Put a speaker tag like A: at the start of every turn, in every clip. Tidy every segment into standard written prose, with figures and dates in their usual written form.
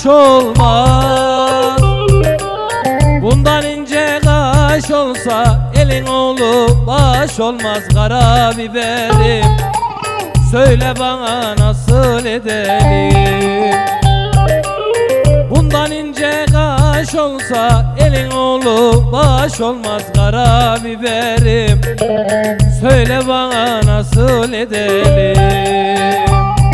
A: baş olmaz. Bundan ince kaş olsa elin oğlu baş olmaz. Karabiberim, söyle bana nasıl edelim? Bundan ince kaş olsa elin oğlu baş olmaz. Karabiberim, söyle bana nasıl edelim?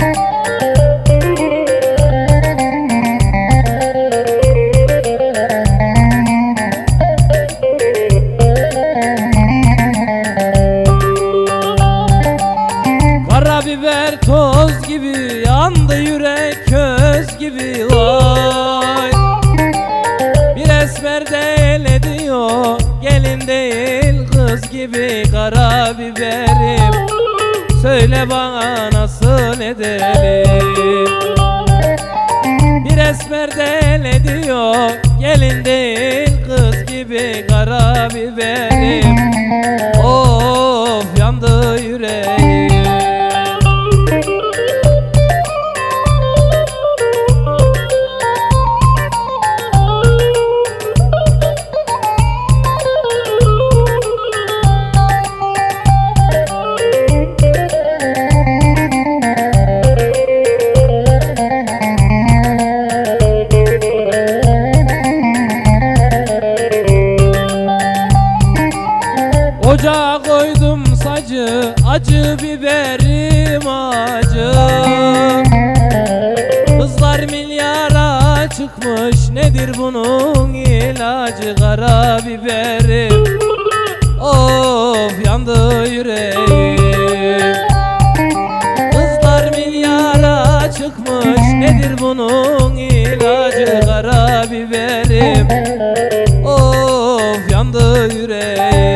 A: Karabiber toz gibi yandı yürek köz gibi vay. Bir esmer değil ediyor gelin değil kız gibi. Karabiberim, söyle bana nasıl edelim? Bir esmer değil ediyor gelin değil kız gibi. Karabiberim, of yandı yüreğim. Ocağa koydum sacı, acı biberim acı. Kızlar milyara çıkmış, nedir bunun ilacı? Karabiberim, of yandı yüreğim. Kızlar milyara çıkmış, nedir bunun ilacı? Karabiberim, of yandı yüreğim.